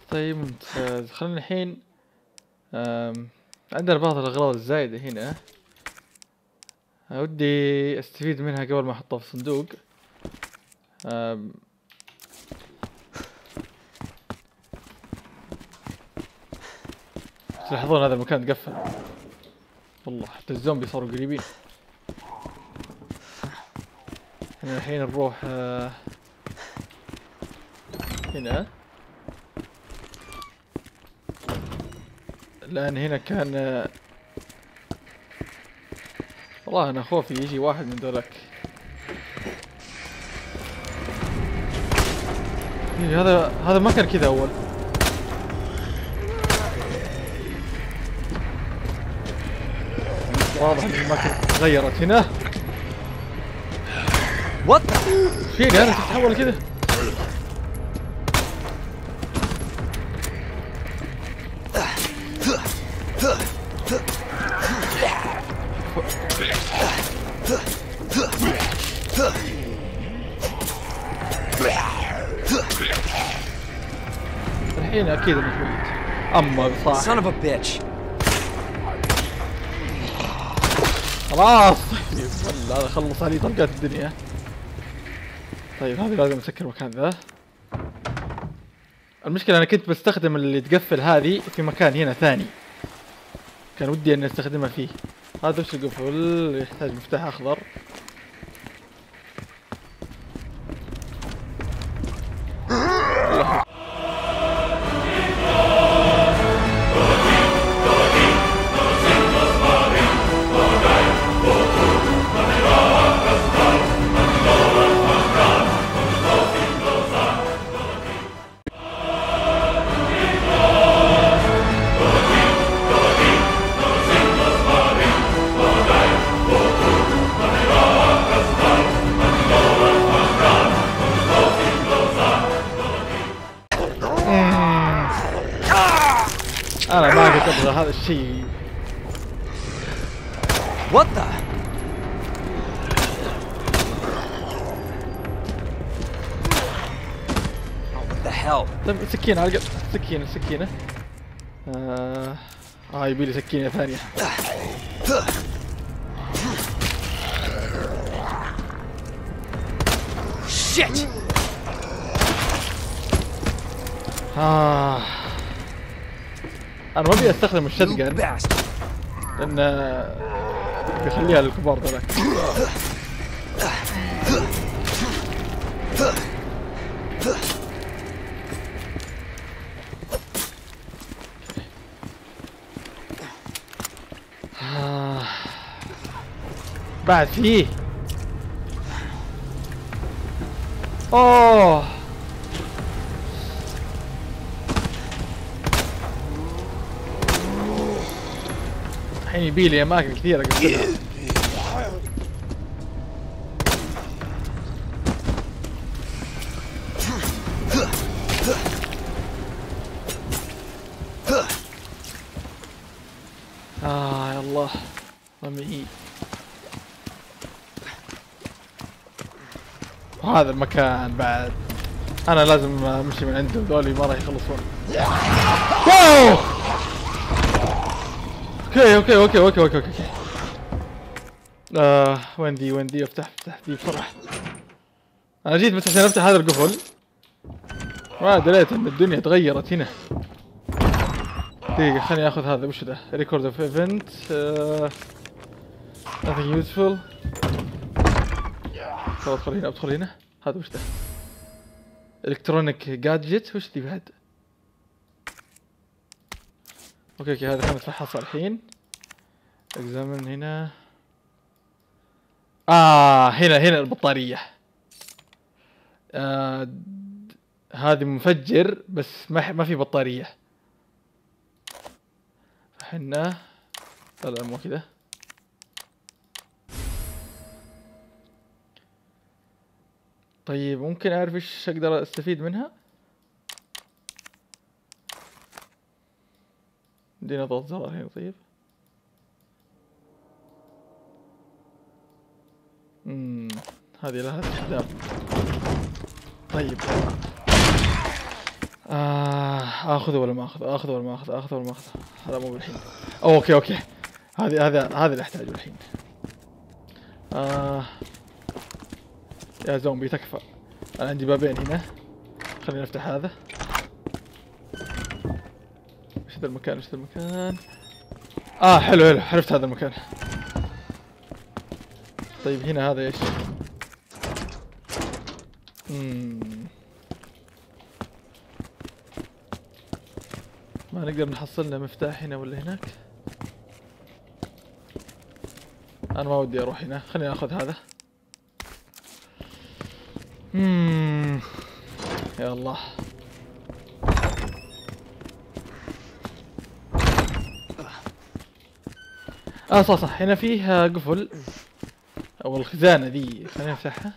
طيب ممتاز. خلينا الحين عندنا بعض الأغراض الزايدة هنا، ودي استفيد منها قبل ما احطها في الصندوق. تلاحظون هذا المكان تقفل والله، حتى الزومبي صاروا قريبين. احنا الحين نروح هنا، لان هنا كان والله انا خوفي يجي واحد من ذولاك. هذا ما كان كذا اول. واضح ان الاماكن تغيرت هنا. وات فيني انا تتحول كذا. الحين اكيد انك ميت. اما بصراحة son of a bitch. خلاص والله هذا خلص علي طلقات الدنيا. طيب هذه لازم اسكر مكان ذا. المشكلة انا كنت بستخدم اللي تقفل هذه في مكان هنا ثاني، كان ودي اني استخدمها فيه. هذا وش القفل؟ يحتاج مفتاح اخضر. انا ما كنت ابغى هذا الشيء. What the? Oh, what the hell? طيب سكينة على سكينة. يبي لي سكينة ثانية. Shit! انا ما ابي استخدم الشتقن لان بيخليها للكبار ذولاك. بعد فيه اوه الحين يبيلي اماكن كثيرة اقفلها. يا الله رمي. وهذا المكان بعد انا لازم امشي من عنده، ذولي ما راح يخلصون. واو اوكي. وين دي افتح دي بسرعة. انا جيت بس عشان افتح هذا القفل، ما دريت ان الدنيا تغيرت هنا. دقيقة خليني اخذ هذا. وش ده؟ ريكورد اوف ايفنت. nothing useful. ادخل هنا. هذا وش ده؟ الكترونيك جادجت. وش دي بعد؟ اوكي هذا خلينا نتفحص الحين. اكزامن هنا. هنا البطارية. هذه مفجر بس ما في بطارية. فحنا لا مو كذا. طيب ممكن اعرف ايش اقدر استفيد منها؟ بدينا نضغط زرار هنا. طيب هذه لها استخدام. طيب اخذه ولا ما اخذه؟ اخذه ولا ما اخذه؟ اخذه ولا ما اخذه؟ هذا مو بالحين. اوكي اوكي، هذا اللي احتاجه الحين. يا زومبي تكفى. انا عندي بابين هنا، خلينا نفتح هذا. وش ذا المكان؟ وش ذا المكان؟ حلو حلو، عرفت هذا المكان. طيب هنا هذا ايش؟ ما نقدر نحصل لنا مفتاح هنا ولا هناك؟ انا ما ودي اروح هنا، خليني اخذ هذا. يا الله. صح هنا فيه قفل او الخزانة ذي، خلينا نفتحها.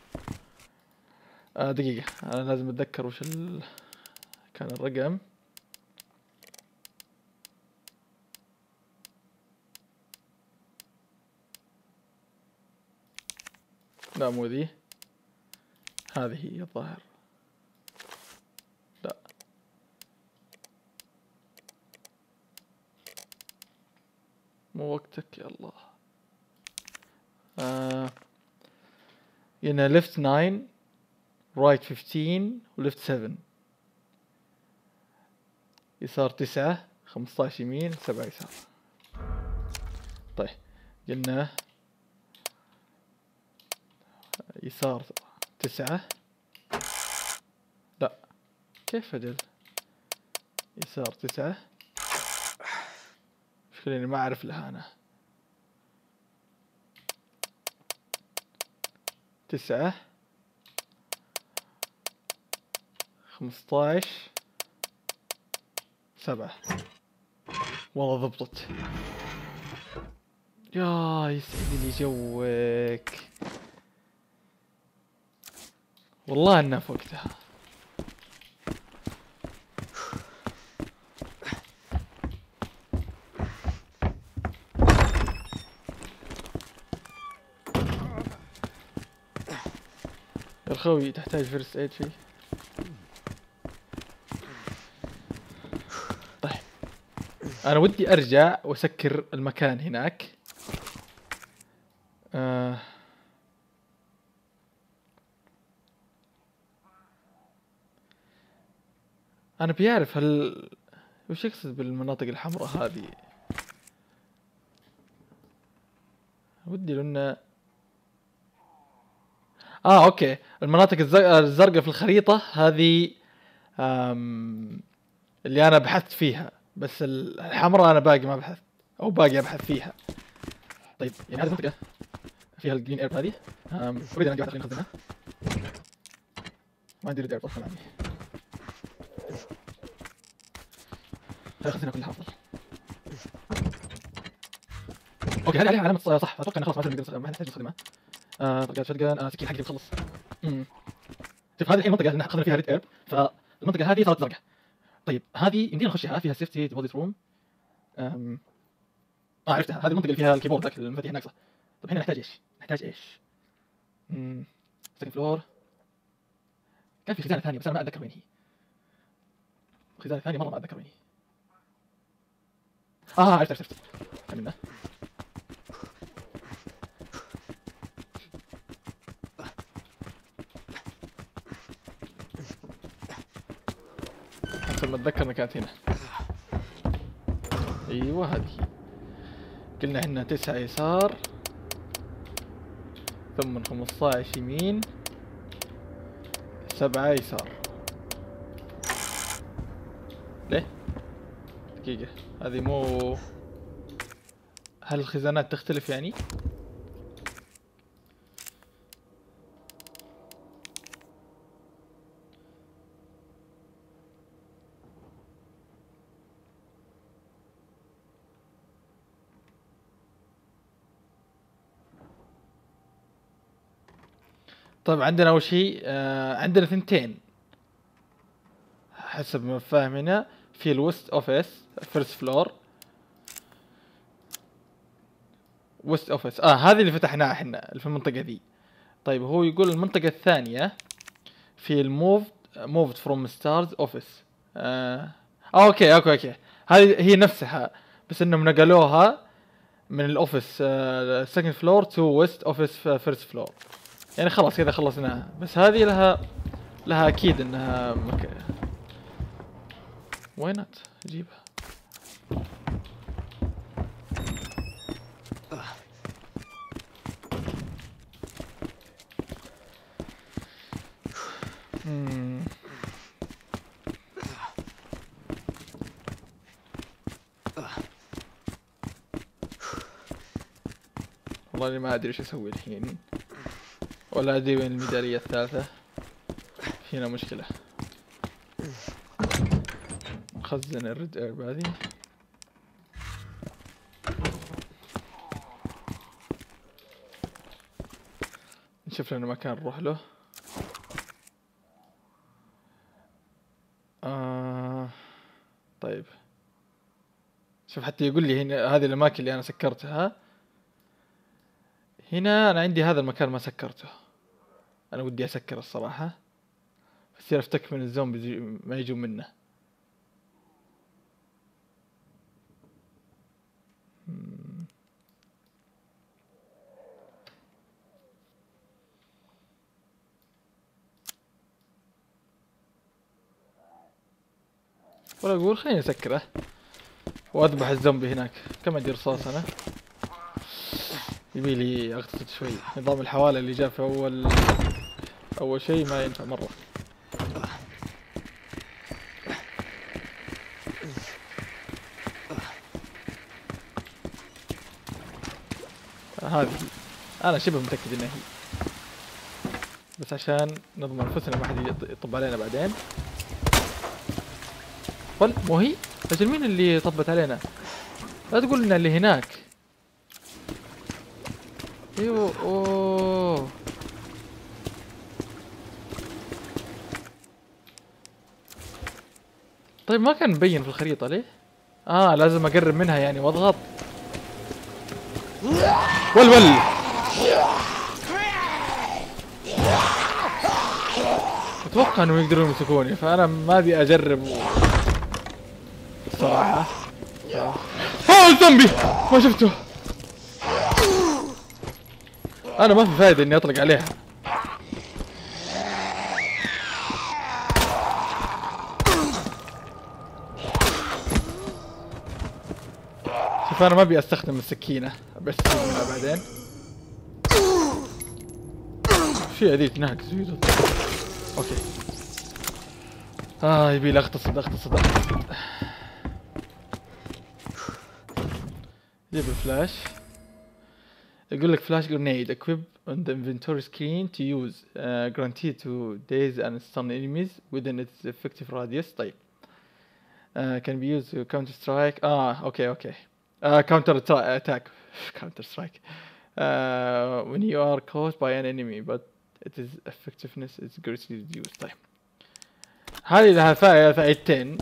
دقيقة، انا لازم اتذكر وش كان الرقم. لا مو ذي، هذه هي الظاهر. لا مو وقتك يا الله. هنا left 9 right 15 و left 7. يسار 9 15 يمين 7 يسار. طيب قلنا يسار 9. لا كيف أجل يسار 9؟ مشكلة إني ما أعرف لها أنا. 9 15 7. والله ضبطت. يا يسعد لي جوك، والله انها في وقتها. يا الخوي تحتاج فيرست ايد شيء. طيب انا ودي ارجع واسكر المكان هناك. انا بيعرف وش يقصد بالمناطق الحمراء هذه؟ ودي لنا اوكي، المناطق الزرقاء في الخريطة هذه اللي انا بحثت فيها، بس الحمراء انا باقي ما بحثت او باقي ابحث فيها. طيب يعني هذه المنطقة فيها الجرين اير هذه. اريد ان عندي واحدة خلينا نخزنها. ما عندي ريد اير اصلا عندي. خزنها كلها افضل. اوكي هذه عليها علامة صح، اتوقع انه خلاص ما نحتاج نستخدمها. طلقات شotgun. سكين حقي بتخلص. شوف هذه الحين منطقة اللي اخذنا فيها ريد اير، فالمنطقة هذه صارت زرقاء. طيب هذه يمدينا نخشها، فيها سيفتي ديبوزيت روم. عرفتها، هذه المنطقة اللي فيها الكيبورد ذاك المفاتيح الناقصة. طيب هنا نحتاج ايش؟ نحتاج ايش؟ سكند فلور. كان في خزانة ثانية بس انا ما اتذكر وين هي. خزانة ثانية مرة ما اتذكر وين هي. عرفت. كملنا. حسب ما اتذكر انها كانت هنا. ايوه هذه. قلنا هنا 9 يسار ثم 15 يمين 7 يسار. ليه؟ دقيقة، هذه مو... هل الخزانات تختلف يعني؟ طيب عندنا اول شيء عندنا ثنتين حسب ما فاهم هنا. في الوست اوفيس فيرست فلور وست اوفيس. هذه اللي فتحناها احنا اللي في المنطقة ذي. طيب هو يقول المنطقة الثانية في الموفد فروم ستارز اوفيس. اوكي هذه هي نفسها، بس انهم نقلوها من الاوفيس سكند فلور تو ويست اوفيس فيرست فلور. يعني خلاص كذا خلصناها. بس هذه لها اكيد انها وينت جيبها. والله أنا ما ادري ايش اسوي الحين، ولا ادري وين الميدالية الثالثة. هنا مشكلة. نخزن الريد ايرب هذه. نشوف لنا مكان نروح له. طيب شوف، حتى يقول لي هنا هذه الاماكن اللي انا سكرتها. هنا انا عندي هذا المكان ما سكرته. انا ودي اسكر الصراحة، بصير افتك من الزومبي ما يجون منه. ولا اقول خليني اسكره واذبح الزومبي هناك. كم عندي رصاص انا؟ يبيلي اغتسل شوي. نظام الحوالة اللي جاء في اول شيء ما ينفع مرة. هذه انا شبه متأكد انها هي، بس عشان نضمن انفسنا ما حد يطب علينا بعدين. قل مو هي؟ اجل مين اللي طبت علينا؟ لا تقول لنا اللي هناك. ايوه اوه. طيب ما كان مبين في الخريطة ليه؟ لازم اقرب منها يعني واضغط. ول اتوقع انهم يقدرون يمسكوني، فانا ما ابي اجرب الصراحة. الزومبي ما شفته. انا ما في فايدة اني اطلق عليها. شوف انا ما ابي استخدم السكينة، بس استخدمها بعدين. في هذي تنهك زيادة. اوكي. يبي لي اغتصب. جيب الفلاش. يقول لك فلاش grenade equipped on the inventory screen to use guaranteed to daze and stun enemies within its effective radius. طيب can be used to counter strike. اوكي counter attack counter strike when you are caught by an enemy but its effectiveness is greatly reduced. طيب هذه لها فائدتين.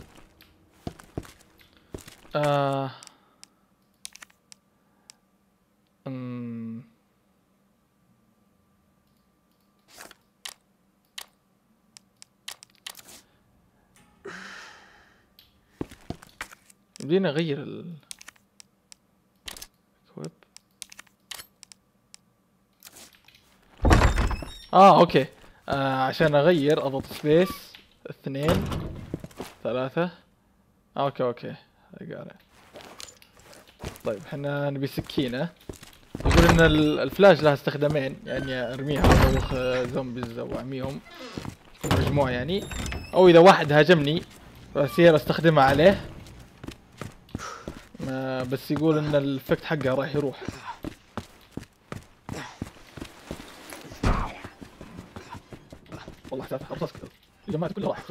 بدينا اغير الكويب. اوكي. عشان اغير اضغط سبيس 2 3. اوكي طيب احنا نبي سكينة. يقول ان الفلاش لها استخدامين، يعني ارميها وادوخ زومبيز او اعميهم مجموعة يعني، او اذا واحد هاجمني بصير استخدمها عليه. بس يقول ان الافكت حقها راح يروح. والله حسابها خلاص كذا الجماعة كلها راحت.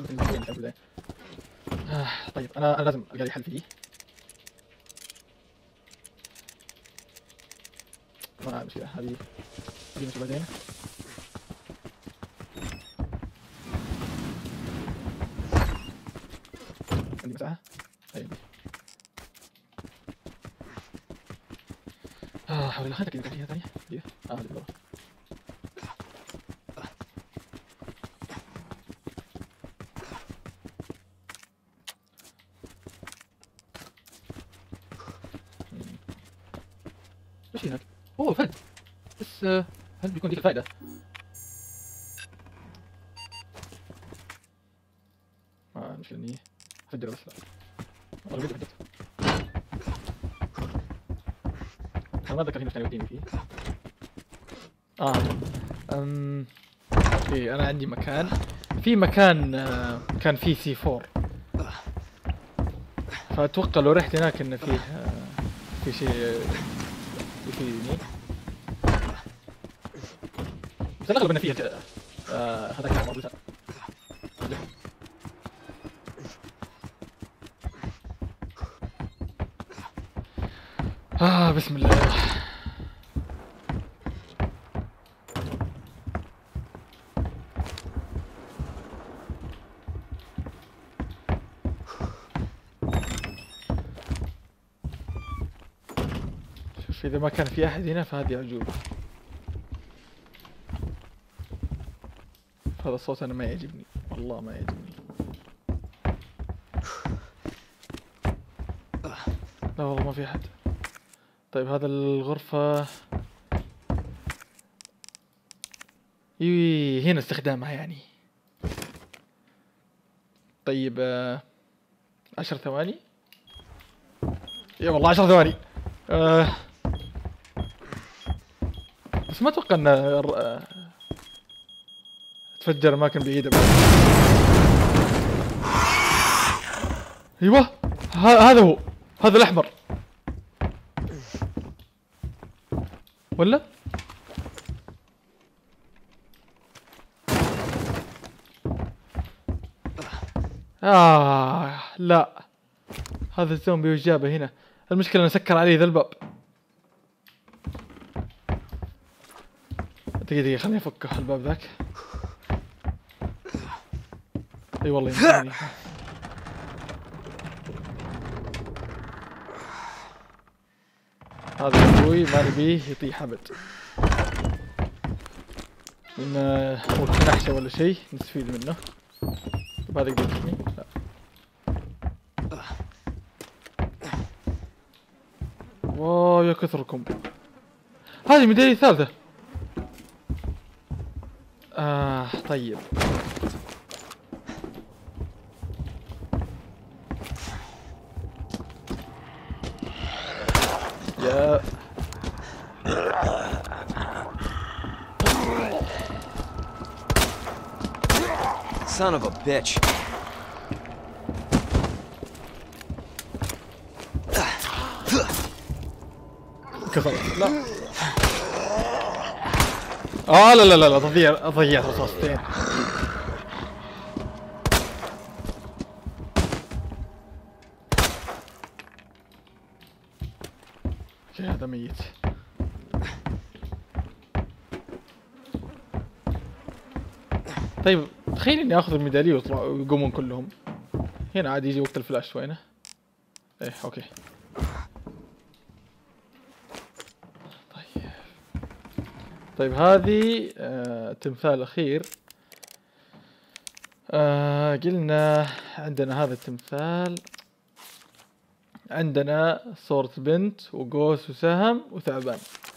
طيب انا لازم القى لي حل فيه. ما مشكلة هذه نشوف بعدين. عندي مساحة. طيب حاول الله خليك فيها ثانية. هذه بالضبط. في هناك؟ اوه فرد. بس هل بيكون ذيك الفائدة؟ ما مش اني افجر بس لا. والله بدي فجرت. انا ما اتذكر هنا ايش كان يوديني فيه. اوكي انا عندي مكان. في مكان كان فيه سي 4. فاتوقع لو رحت هناك انه فيه في شيء يفيدني. بس الاغلب انه فيه هذاك الموضوع. بسم الله. شوف اذا ما كان في احد هنا فهذه عجوبة. هذا الصوت انا ما يعجبني والله ما يعجبني. لا والله ما في احد. طيب هذا الغرفة هنا استخدامها يعني. طيب 10 ثواني. يا والله 10 ثواني. بس ما اتوقع ان تفجر اماكن بعيدة بعد. ايوه هذا هو. هذا الاحمر ولا؟ لا هذا الزومبي وش جابه هنا؟ المشكلة انه سكر علي ذا الباب. دقيقة خليني افكه الباب ذاك. اي والله يمكنني. هذا ابوي ما نبيه يطيح ابد. انه ممكن نحشه ولا شيء نستفيد منه. طيب هذا يقدر يجيبني؟ لا. واو يا كثركم. هذه ميدالية الثالثة. طيب يا Son of a bitch. كفر. لا لا لا لا ضيعت رصاصتين. اوكي هذا ميت. طيب تخيل اني اخذ الميدالية ويقومون كلهم. هنا عادي يجي وقت الفلاش وينه؟ ايه اوكي. طيب هذه تمثال اخير. قلنا عندنا هذا التمثال. عندنا صورة بنت وقوس وسهم وثعبان.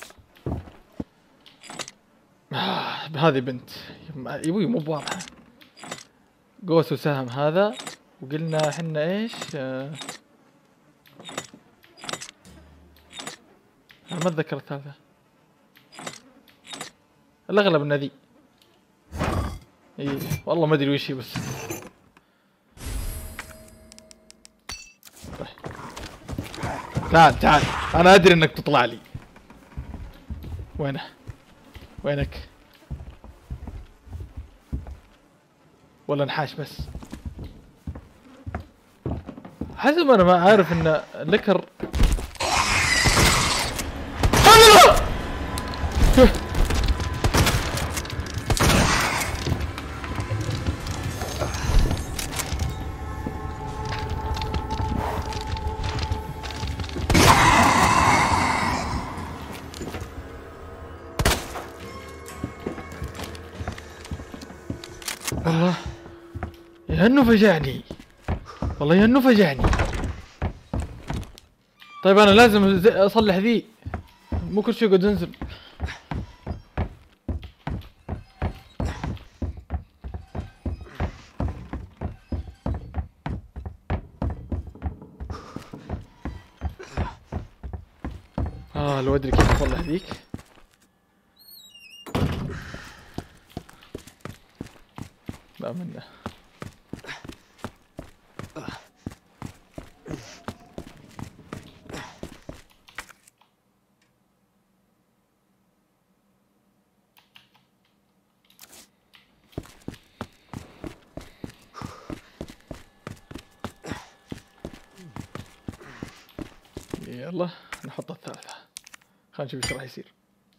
هذه بنت يبوي مو بواضحة. قوس وسهم هذا. وقلنا حنا ايش؟ ما اتذكر الثالثة. الاغلب انها ذي. اي والله ما ادري وش هي بس. تعال انا ادري انك تطلع لي. وينه؟ وينك؟ ولا نحاش بس؟ حسب انا ما عارف ان لكر. والله يا انه فجعني. والله يا انه فجعني. طيب انا لازم اصلح ذي. مو كل شيء قد انزل. لو ادري كيف اصلح ذيك. لا منه. يلا نحط الثالثة، خلينا نشوف ايش راح يصير.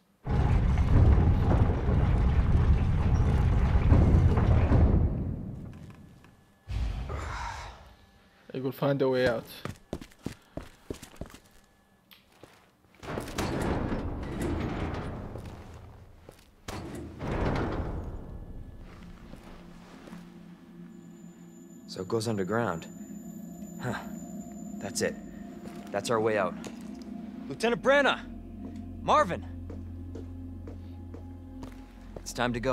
يقول find a way out. So it goes underground. Huh. That's it. That's our way out. Lieutenant Branna! Marvin! It's time to go.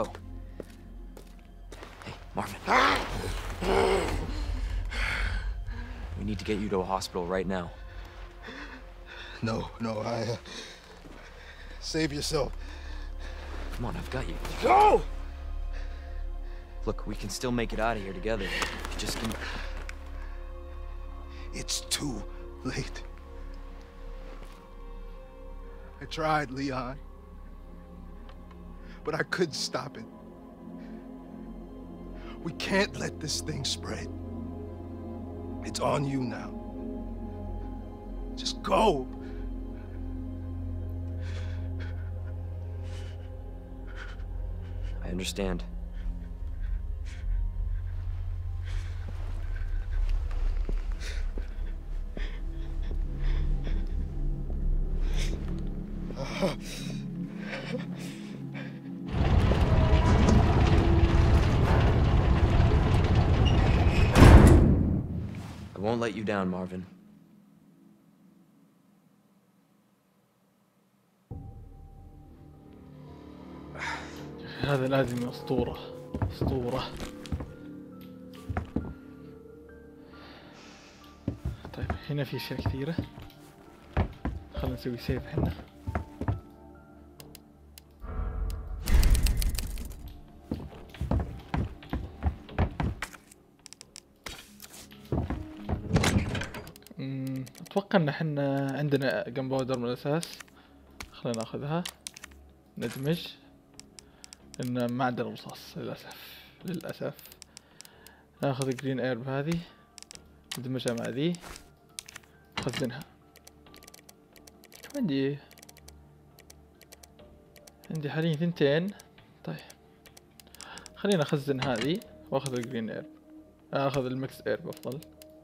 Hey, Marvin. We need to get you to a hospital right now. No, save yourself. Come on, I've got you. Go! Look, we can still make it out of here together. Just give me... It's too late. I tried, Leon. But I couldn't stop it. We can't let this thing spread. It's on you now. Just go. I understand. I won't let you down, Marvin. هذا لازم أسطورة، أسطورة. طيب هنا في أشياء كثيرة، خلنا نسوي سيف هنا. أتوقع إن احنا عندنا جنباودر من الأساس، خلينا ناخذها ندمج. إن ما عندنا رصاص للأسف. ناخذ جرين ايرب هذه ندمجها مع ذي نخزنها. عندي حاليا 2. طيب خلينا اخزن هذه واخذ الجرين ايرب، اخذ المكس ايرب افضل.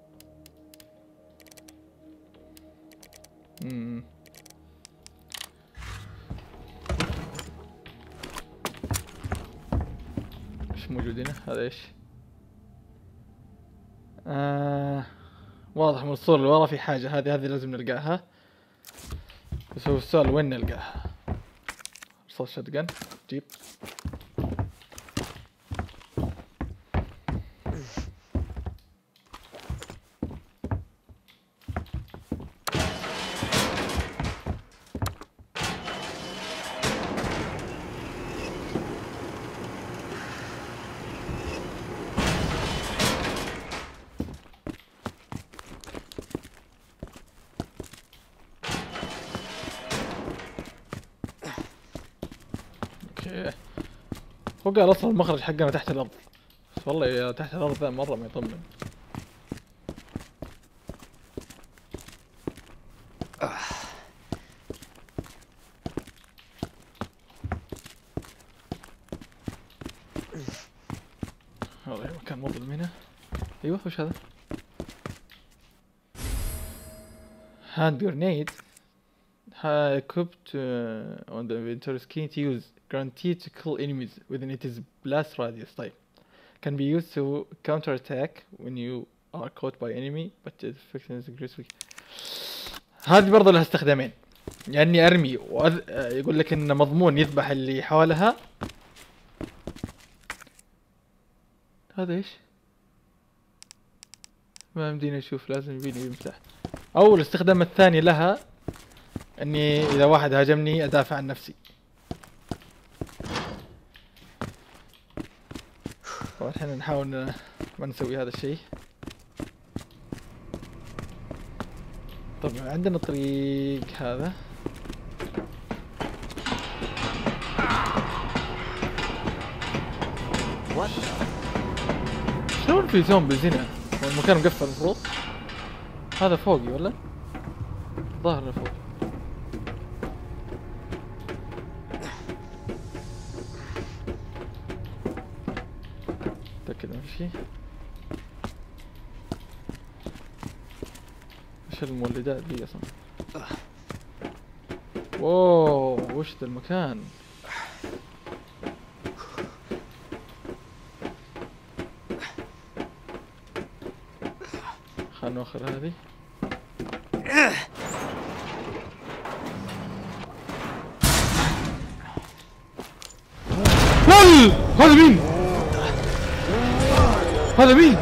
ايش موجود هنا؟ هذا ايش؟ واضح من الصورة اللي ورا في حاجة. هذه لازم نلقاها، بس هو السؤال وين نلقاها؟ رصاص شotgun جيب. هو قال اصلا المخرج حقنا تحت الارض، بس والله يا تحت الارض ذا مرة ما يطمن. هذا مكان مظلم هنا. ايوه وش هذا؟ هاند جرنيد equipped on the inventory screen to use, guaranteed to kill enemies within its blast radius. طيب can be used to counter attack when you are caught by enemy but its effectiveness increases. هذه برضه لها استخدامين. يعني ارمي يقول لك ان مضمون يذبح اللي حولها. هذا ايش؟ ما يمديني اشوف، لازم يبيني يمسح. او الاستخدام الثاني لها اني اذا واحد هاجمني ادافع عن نفسي. طبعا احنا نحاول ما نسوي هذا الشيء. طبعا عندنا الطريق هذا. شلون في زومبيز هنا؟ المكان مقفل المفروض. هذا فوقي ولا؟ ظاهر فوق. متأكد ما في شيء. ايش المولدات دي اصلا؟ واو وش ذا المكان؟ خلنا نوخر هذه. لول! هذا مين؟ هذا مين؟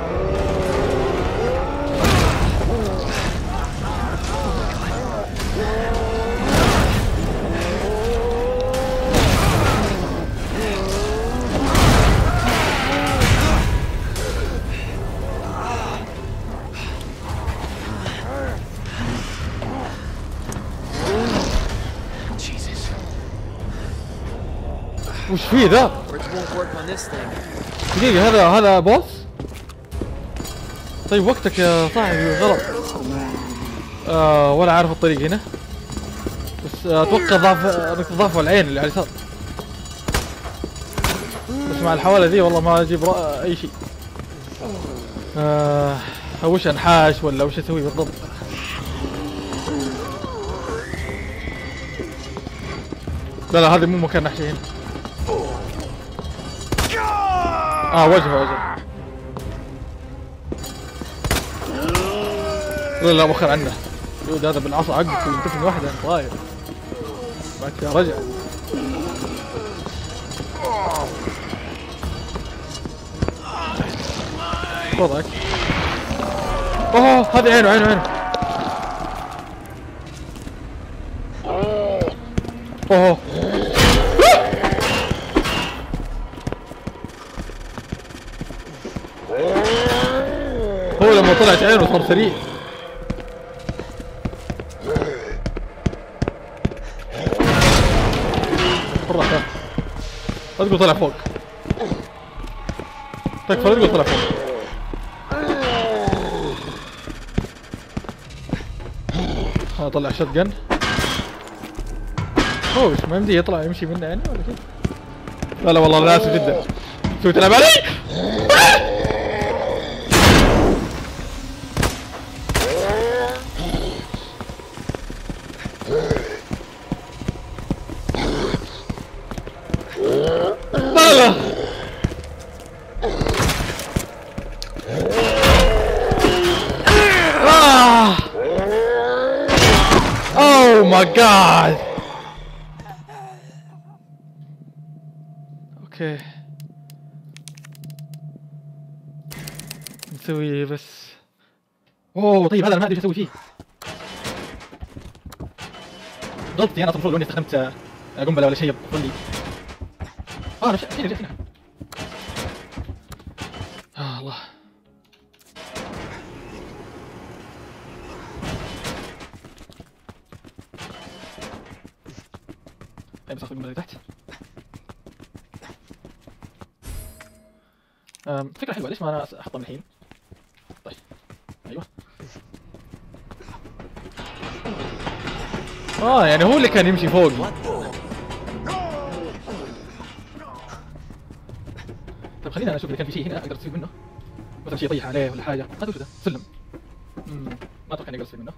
وش فيه ذا؟ دقيقة هذا بوس؟ طيب وقتك يا صاحبي غلط. ولا عارف الطريق هنا. بس اتوقع نقطة ضعف العين اللي على اليسار. بس مع الحوالة ذي والله ما اجيب اي شيء. وش انحاش ولا وش اسوي بالضبط؟ لا هذا مو مكان نحشي هنا. وجهه. لا مؤخر عنه. يود هذا بالعصا عقك وينتفني واحدة طاير. بعد فيها رجع. وضعك. هذه عينه. هو لما طلعت عينه صار سريع. بالراحة. لا تقول طلع فوق. تكفى لا تقول طلع فوق. طلع شوت جن. وش ما يمدي يطلع يمشي منه يعني ولا كيف؟ لا والله انا اسف جدا. شو تلعب علي؟ Oh my god. اوكي نسوي بس. طيب هذا انا ما ادري ايش اسوي فيه. غلطتي انا المفروض لو اني استخدمت قنبله ولا شيء يفضل لي. انا هنا. الله. بس اخذ القنبله تحت. فكرة حلوة، ليش ما انا احطها من الحين؟ طيب ايوه. يعني هو اللي كان يمشي فوق. طيب خلينا اشوف اذا كان في شيء هنا اقدر استفيد منه، مثلا شيء يطيح عليه ولا حاجة. هذا وش ذا؟ سلم. ما اتوقع اني اقدر استفيد منه.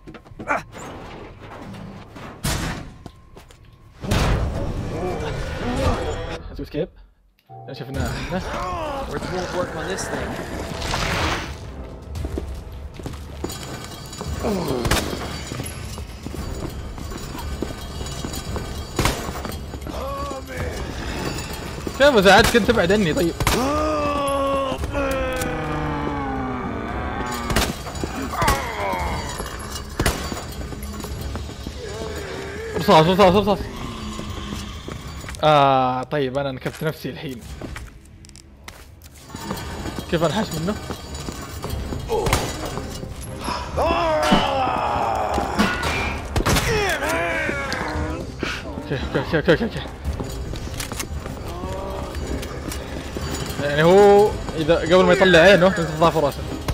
اسوي سكيب. شفنا كيف ساعدت كنت تبعد عني طيب. رصاص رصاص رصاص. طيب انا نكبت نفسي الحين. كيف انحاش منه؟ اوكي. يعني هو اذا قبل ما يطلع عينه تنتظر فراسه.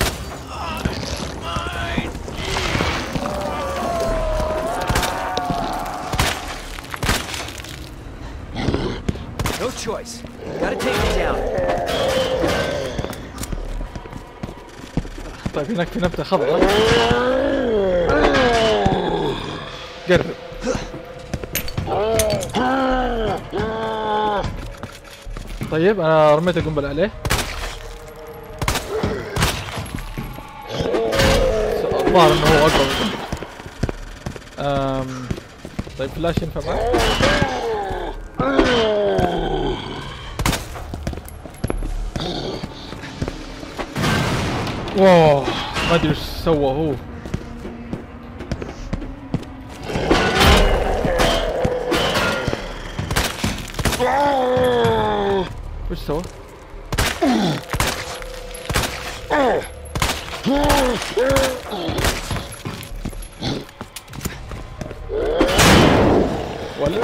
No choice. Gotta take him down. طيب هناك في نبتة خضراء. قرب. طيب انا رميت القنبلة عليه. الظاهر انه هو اقرب من القنبلة. طيب فلاش ينفع معه؟ واو ما ادري وش سوى هو. وش سوى؟ ولا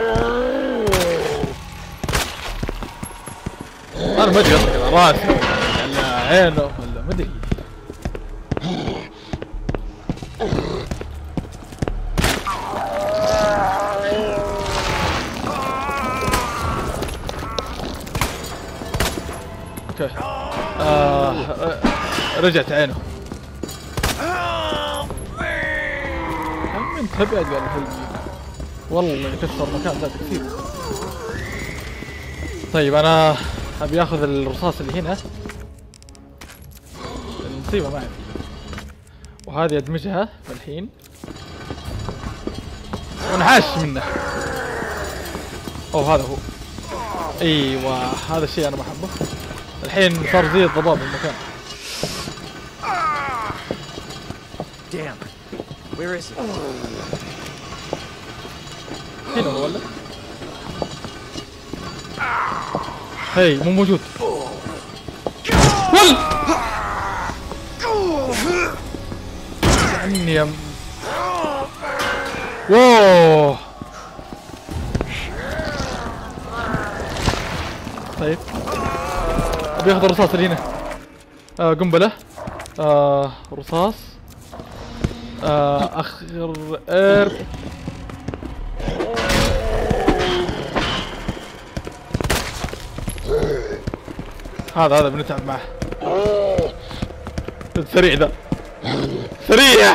انا ما ادري اطلق على راسه ولا عينه ولا ما ادري. اوكي رجعت عينه. من تبعد قال والله يكسر مكان ذاك كثير. طيب انا ابي اخذ الرصاص اللي هنا. المصيبة معي. وهذه ادمجها الحين ونحاش منه. اوه هذا هو. ايوه هذا الشيء انا ما احبه. الحين صار زي الضباب المكان. Damn. Where is he? هنا هو ولا؟ هي مو موجود. ول عني يا واو. طيب ابي اخذ الرصاص اللي هنا. قنبلة. رصاص. اخر اير. هذا بنتعب معه. سريع ذا سريع.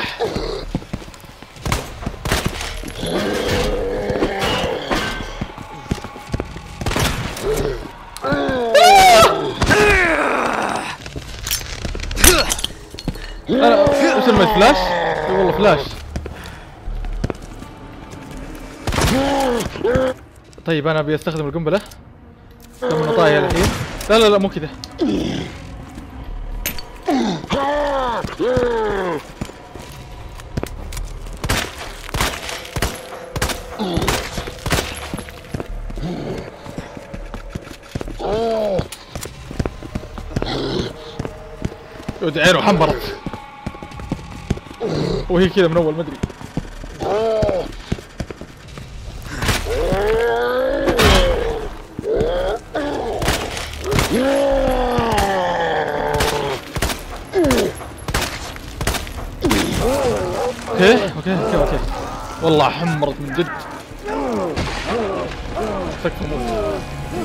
وش المد فلاش؟ والله فلاش. طيب انا ابي استخدم القنبلة. لما طايح الحين. لا مو كذا. عينه حمرت وهي كذا من اول ما ادري. اوكي والله حمرت من جد. تكفى موت.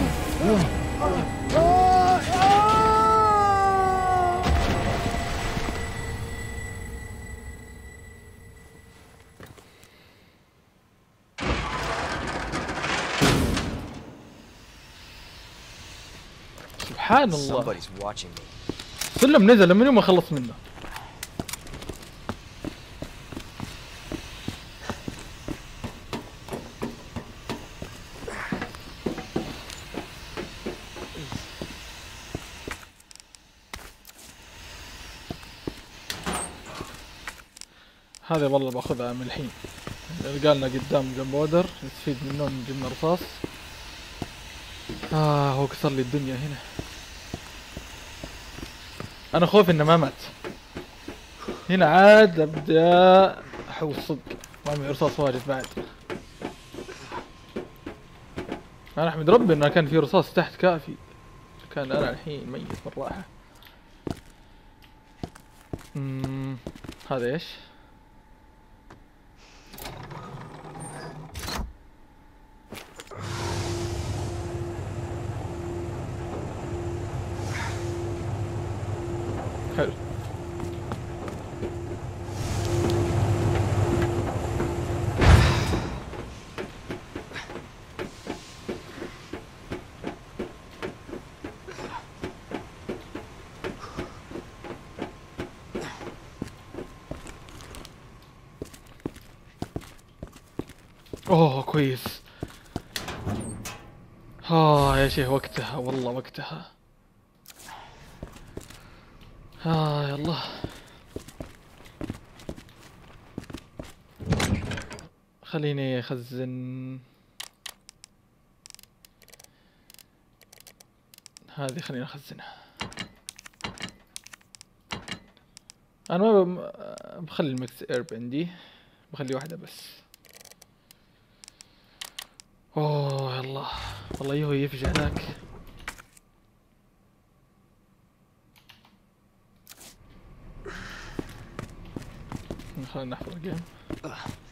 سبحان الله. سلم نزل من يوم ما خلص منه. هذا والله باخذها من الحين. قالنا قدام جنبودر نستفيد منه، جبنا رصاص. هو كسر لي الدنيا هنا. انا خوفي انه ما مات. هنا عاد ابدا احوس صدق، وامي رصاص واجد بعد. انا احمد ربي انه كان في رصاص تحت كافي، كان انا الحين ميت بالراحة. هذا ايش؟ حلو. اوه كويس. يا شيخ وقتها، والله وقتها. يلا خليني اخزن هذه، خليني اخزنها. انا ما بخلي المكس ايرب عندي، بخلي واحدة بس. يلا والله يهو يفجع ذاك. خلينا نحفظ الجيم.